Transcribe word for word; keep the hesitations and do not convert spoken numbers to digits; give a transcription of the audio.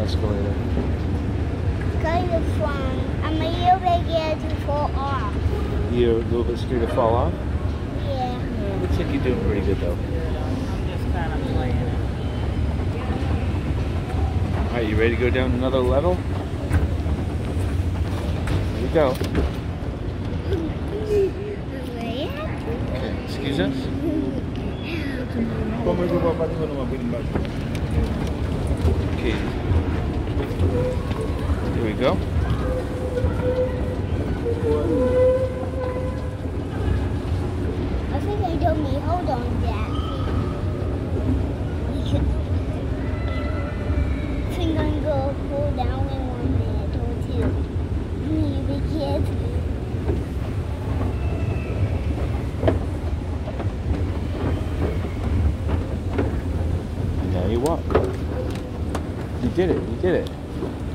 escalator? Kind of fun. I'm a little bit scared to fall off. You're a little bit scared to fall off? Yeah. Yeah, looks like you're doing pretty good though. I'm just kind of playing it. Alright, you ready to go down another level? Here we go. Okay, excuse us? Okay. Here we go. I think they told me, hold on, Dad. We could think I'm gonna fall down in one minute or two. Maybe kids. Now you walk. You did it, you did it.